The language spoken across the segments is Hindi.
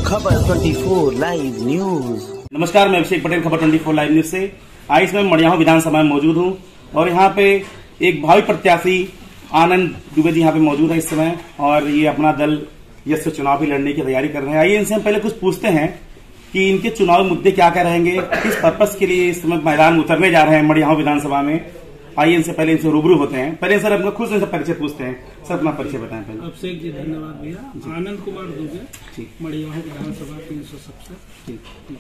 खबर 24 लाइव न्यूज। नमस्कार, मैं अभिषेक पटेल, खबर 24 लाइव न्यूज से। आज मैं मड़ियाहू विधानसभा में मौजूद हूं और यहां पे एक भावी प्रत्याशी आनंद दुबे जी यहां पे मौजूद है इस समय, और ये अपना दल यश से चुनाव भी लड़ने की तैयारी कर रहे हैं। आइए इनसे हम पहले कुछ पूछते हैं कि इनके चुनावी मुद्दे क्या क्या रहेंगे, किस पर्पस के लिए इस समय मैदान में उतरने जा रहे हैं मड़ियाहू विधानसभा में। आइए इनसे पहले इनसे रूबरू होते हैं। पहले सर अपना खुद से परिचय पूछते हैं। सर अपना परिचय बताएं पहले। अभिषेक जी धन्यवाद भैया। आनंद कुमार दुबे, मड़ियाहू विधानसभा 370।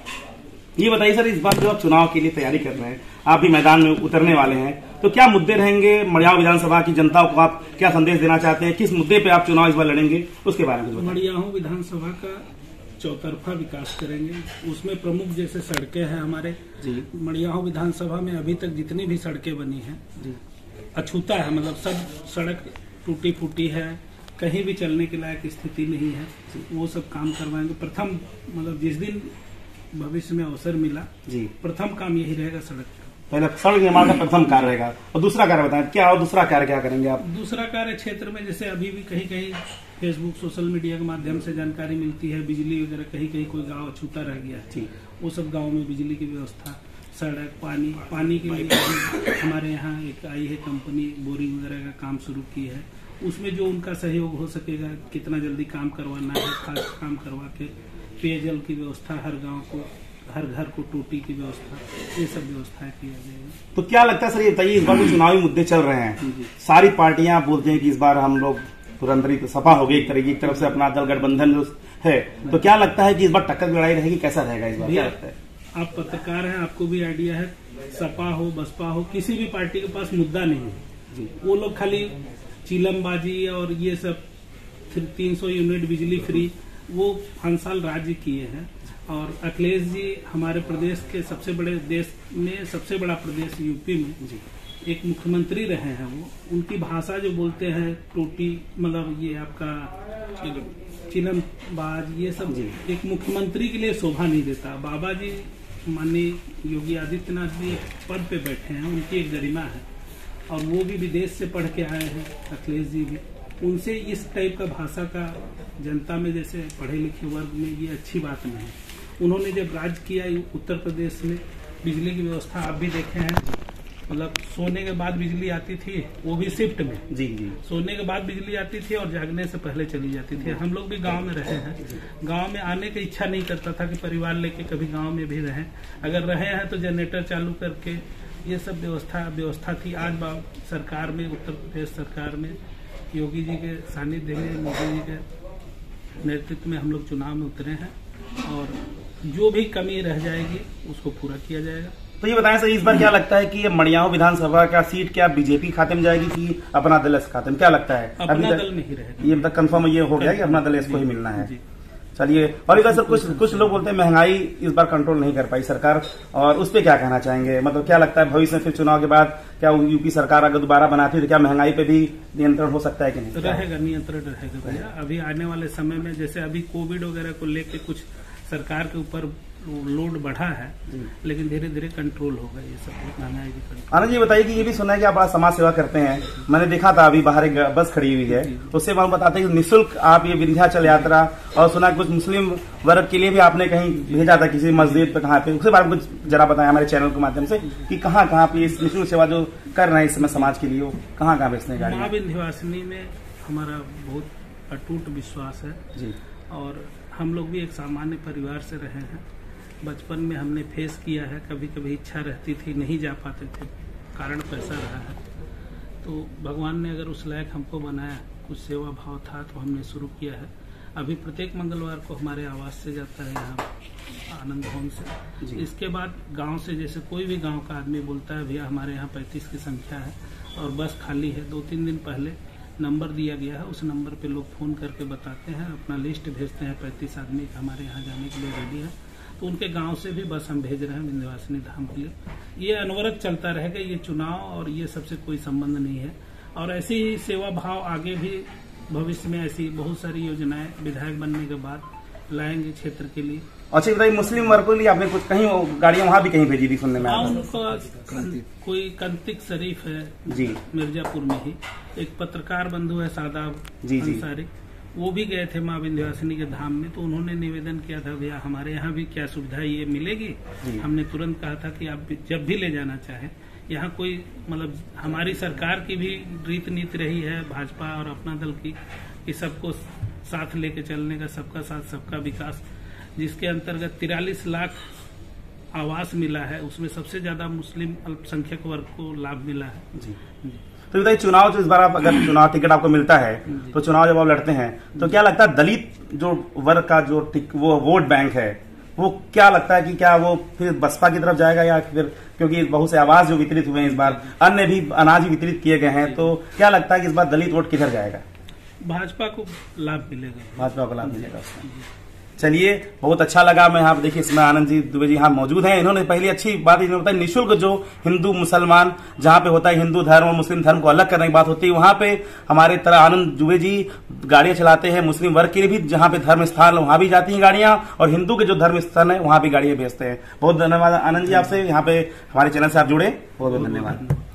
ये बताइए सर, इस बार जो आप चुनाव के लिए तैयारी कर रहे हैं, आप भी मैदान में उतरने वाले हैं, तो क्या मुद्दे रहेंगे मड़ियाहू विधानसभा की जनता को? आप क्या संदेश देना चाहते हैं? किस मुद्दे पे आप चुनाव इस बार लड़ेंगे, उसके बारे में बताइए। मड़ियाहू विधानसभा का चौतरफा विकास करेंगे। उसमें प्रमुख जैसे सड़कें हैं हमारे जी। मड़ियाहू विधानसभा में अभी तक जितनी भी सड़कें बनी हैं जी, अछूता है, मतलब सब सड़क टूटी फूटी है, कहीं भी चलने के लायक स्थिति नहीं है। वो सब काम करवाएंगे। प्रथम मतलब जिस दिन भविष्य में अवसर मिला जी, प्रथम काम यही रहेगा सड़क का। पहले सड़क निर्माण का प्रथम कार्य रहेगा। और दूसरा कार्य बताएं, क्या और दूसरा कार्य क्या करेंगे आप? दूसरा कार्य क्षेत्र में जैसे अभी भी कहीं कहीं फेसबुक सोशल मीडिया के माध्यम से जानकारी मिलती है, बिजली वगैरह कहीं कहीं कोई गांव अछूता रह गया है, वो सब गांव में बिजली की व्यवस्था, सड़क, पानी के लिए हमारे यहाँ एक आई है कंपनी, बोरिंग वगैरह का काम शुरू की है। उसमें जो उनका सहयोग हो सकेगा, कितना जल्दी काम करवाना है, खास काम करवा के पेयजल की व्यवस्था, हर गाँव को, हर घर को टूटी की व्यवस्था, ये सब व्यवस्थाएं किया जाएगा। तो क्या लगता है सर, ये बताइए, इस बार जो चुनावी मुद्दे चल रहे हैं, सारी पार्टियां बोलते हैं कि इस बार हम लोग तुरंत सफा हो गई, एक तरफ से अपना दल गठबंधन जो है, तो क्या लगता है कि इस बार टक्कर की लड़ाई रहेगी? कैसा रहेगा इस बार, क्या लगता है? आप पत्रकार हैं, आपको भी आइडिया है, सपा हो बसपा हो, किसी भी पार्टी के पास मुद्दा नहीं है। वो लोग खाली चिलमबाजी और ये सब 300 यूनिट बिजली फ्री, वो हर साल राज्य किए हैं। और अखिलेश जी हमारे प्रदेश के सबसे बड़े, देश में सबसे बड़ा प्रदेश यूपी में एक मुख्यमंत्री रहे हैं। वो उनकी भाषा जो बोलते हैं टोटी, मतलब ये आपका चिलमबाज, ये सब एक मुख्यमंत्री के लिए शोभा नहीं देता। बाबा जी माननीय योगी आदित्यनाथ जी एक पद पे बैठे हैं, उनकी एक गरिमा है, और वो भी विदेश से पढ़ के आए हैं, अखिलेश जी भी। उनसे इस टाइप का भाषा का जनता में, जैसे पढ़े लिखे वर्ग में, ये अच्छी बात नहीं है। उन्होंने जब राज किया उत्तर प्रदेश में, बिजली की व्यवस्था आप भी देखे हैं, मतलब सोने के बाद बिजली आती थी, वो भी शिफ्ट में जी। सोने के बाद बिजली आती थी और जागने से पहले चली जाती थी। हम लोग भी गांव में रहे हैं, गांव में आने की इच्छा नहीं करता था कि परिवार लेके कभी गांव में भी रहें। अगर रहे हैं तो जनरेटर चालू करके, ये सब व्यवस्था थी। आज सरकार में, उत्तर प्रदेश सरकार में, योगी जी के सानिध्य में, मोदी जी के नेतृत्व में हम लोग चुनाव में उतरे हैं, और जो भी कमी रह जाएगी उसको पूरा किया जाएगा। तो ये बताएं सर, इस बार क्या लगता है कि ये मड़ियाहू विधानसभा का सीट क्या बीजेपी खाते में जाएगी कि अपना दल खाते में? क्या लगता है? अपना दल में ही रहेगा। ये मतलब कंफर्म ये हो गया कि अपना दल इसको ही मिलना है। चलिए, और इधर सर कुछ लोग बोलते हैं महंगाई इस बार कंट्रोल नहीं कर पाई सरकार, और उस पर क्या कहना चाहेंगे? मतलब क्या लगता है भविष्य में फिर चुनाव के बाद क्या यूपी सरकार अगर दोबारा बनाती है तो क्या महंगाई पे भी नियंत्रण हो सकता है कि नहीं? रहेगा, नियंत्रण रहेगा भैया। अभी आने वाले समय में जैसे अभी कोविड वगैरह को लेके कुछ सरकार के ऊपर लोड बढ़ा है, लेकिन धीरे धीरे कंट्रोल होगा ये सब महंगाई भी कंट्रोल। आनंद जी बताइए कि ये भी सुना है कि आप बड़ा समाज सेवा करते हैं। मैंने देखा था अभी बाहर एक बस खड़ी हुई है, तो उससे हम बताते हैं कि निःशुल्क आप ये विंध्याचल यात्रा, और सुना कुछ मुस्लिम वर्ग के लिए भी आपने कहीं भेजा था, किसी मस्जिद पे, कहाँ पे, उसके बारे में कुछ जरा बताएं हमारे चैनल के माध्यम से कि कहाँ पे इस निःशुल्क सेवा जो कर रहे हैं इस समय समाज के लिए, वो कहाँ भेजने का? माँ विंध्यवासिनी में हमारा बहुत अटूट विश्वास है जी, और हम लोग भी एक सामान्य परिवार से रहे हैं। बचपन में हमने फेस किया है, कभी कभी इच्छा रहती थी, नहीं जा पाते थे, कारण पैसा रहा है। तो भगवान ने अगर उस लायक हमको बनाया, कुछ सेवा भाव था, तो हमने शुरू किया है। अभी प्रत्येक मंगलवार को हमारे आवास से जाता है यहाँ आनंद भवन से। इसके बाद गांव से, जैसे कोई भी गांव का आदमी बोलता है भैया हमारे यहाँ 35 की संख्या है और बस खाली है, 2-3 दिन पहले नंबर दिया गया है, उस नंबर पे लोग फोन करके बताते हैं, अपना लिस्ट भेजते हैं, 35 आदमी हमारे यहाँ जाने के लिए रेडी है, तो उनके गांव से भी बस हम भेज रहे हैं विंध्यवासिनी धाम के लिए। ये अनवरत चलता रहेगा, ये चुनाव और ये सबसे कोई संबंध नहीं है। और ऐसी ही सेवा भाव आगे भी भविष्य में ऐसी बहुत सारी योजनाएं विधायक बनने के बाद लाएंगे क्षेत्र के लिए। अच्छा बताइए, मुस्लिम वर्ग के लिए आपने कुछ कहीं गाड़ियां वहाँ भी कहीं भेजी थी सुनने में? उनका कोई कंतिक शरीफ है जी, मिर्जापुर में ही, एक पत्रकार बंधु है शादाब अंसारी, वो भी गए थे माँ विंध्यवासिनी के धाम में, तो उन्होंने निवेदन किया था भैया हमारे यहाँ भी क्या सुविधा ये मिलेगी। हमने तुरंत कहा था कि आप जब भी ले जाना चाहें, यहाँ कोई मतलब हमारी सरकार की भी रीत नीति रही है, भाजपा और अपना दल की, कि सबको साथ लेके चलने का, सबका साथ सबका विकास, जिसके अंतर्गत 43 लाख आवास मिला है, उसमें सबसे ज्यादा मुस्लिम अल्पसंख्यक वर्ग को लाभ मिला है। जी। तो बताइए, चुनाव जो इस बार आप अगर चुनाव टिकट आपको मिलता है तो चुनाव जब आप लड़ते हैं तो क्या लगता है दलित जो वर्ग का जो वो वोट बैंक है, वो क्या लगता है कि क्या वो फिर बसपा की तरफ जाएगा, या फिर क्योंकि बहुत से आवास जो वितरित हुए हैं इस बार, अन्य भी अनाज भी वितरित किए गए हैं, तो क्या लगता है कि इस बार दलित वोट किधर जाएगा? भाजपा को लाभ मिलेगा। भाजपा को लाभ मिलेगा उसमें। चलिए, बहुत अच्छा लगा। मैं यहाँ देखिए इसमें आनंद जी दुबे जी यहाँ मौजूद हैं। इन्होंने पहली अच्छी बात इन्होंने बताई, निःशुल्क जो हिंदू मुसलमान जहाँ पे होता है, हिंदू धर्म और मुस्लिम धर्म को अलग करने की बात होती है, वहाँ पे हमारे तरह आनंद दुबे जी गाड़ियां चलाते हैं। मुस्लिम वर्ग के लिए भी जहाँ पे धर्म स्थान वहाँ भी जाती हैं गाड़ियां, और हिंदू के जो धर्म स्थान है वहाँ भी गाड़ियां भेजते हैं। बहुत धन्यवाद आनंद जी आपसे, यहाँ पे हमारे चैनल से आप जुड़े, बहुत बहुत धन्यवाद।